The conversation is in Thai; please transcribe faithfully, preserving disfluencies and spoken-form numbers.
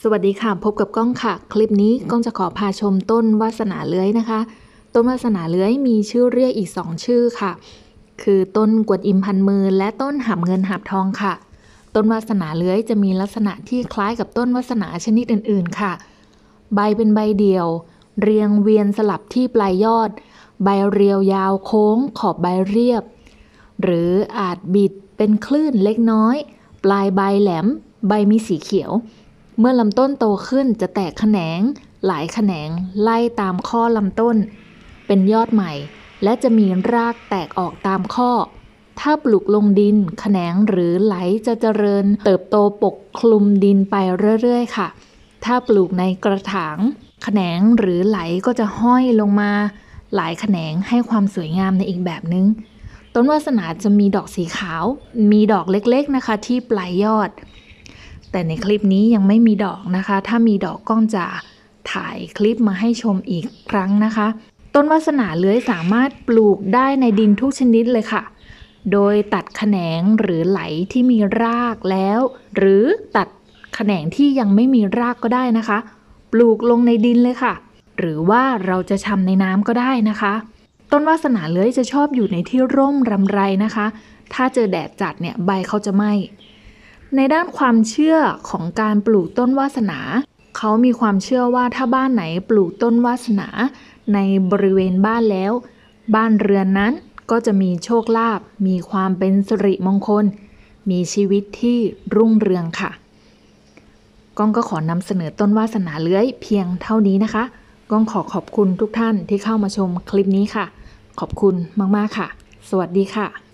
สวัสดีค่ะพบกับก้องค่ะคลิปนี้ก้องจะขอพาชมต้นวาสนาเลื้อยนะคะต้นวาสนาเลื้อยมีชื่อเรียกอีกสองชื่อค่ะคือต้นกวนอิมพันมือและต้นหาบเงินหาบทองค่ะต้นวาสนาเลื้อยจะมีลักษณะที่คล้ายกับต้นวาสนาชนิดอื่นๆค่ะใบเป็นใบเดี่ยวเรียงเวียนสลับที่ปลายยอดใบเรียวยาวโค้งขอบใบเรียบหรืออาจบิดเป็นคลื่นเล็กน้อยปลายใบแหลมใบมีสีเขียวเมื่อลำต้นโตขึ้นจะแตกแขนงหลายแขนงไล่ตามข้อลำต้นเป็นยอดใหม่และจะมีรากแตกออกตามข้อถ้าปลูกลงดินแขนงหรือไหลจะเจริญเติบโตปกคลุมดินไปเรื่อยๆค่ะถ้าปลูกในกระถางแขนงหรือไหลก็จะห้อยลงมาหลายแขนงให้ความสวยงามในอีกแบบนึงต้นวาสนาจะมีดอกสีขาวมีดอกเล็กๆนะคะที่ปลายยอดแต่ในคลิปนี้ยังไม่มีดอกนะคะถ้ามีดอกก้องจะถ่ายคลิปมาให้ชมอีกครั้งนะคะต้นวาสนาเลื้อยสามารถปลูกได้ในดินทุกชนิดเลยค่ะโดยตัดแขนงหรือไหลที่มีรากแล้วหรือตัดแขนงที่ยังไม่มีรากก็ได้นะคะปลูกลงในดินเลยค่ะหรือว่าเราจะชำในน้ำก็ได้นะคะต้นวาสนาเลื้อยจะชอบอยู่ในที่ร่มรำไรนะคะถ้าเจอแดดจัดเนี่ยใบเขาจะไหม้ในด้านความเชื่อของการปลูกต้นวาสนาเขามีความเชื่อว่าถ้าบ้านไหนปลูกต้นวาสนาในบริเวณบ้านแล้วบ้านเรือนนั้นก็จะมีโชคลาภมีความเป็นสิริมงคลมีชีวิตที่รุ่งเรืองค่ะก้องก็ขอนำเสนอต้นวาสนาเลื้อยเพียงเท่านี้นะคะก้องขอขอบคุณทุกท่านที่เข้ามาชมคลิปนี้ค่ะขอบคุณมากๆค่ะสวัสดีค่ะ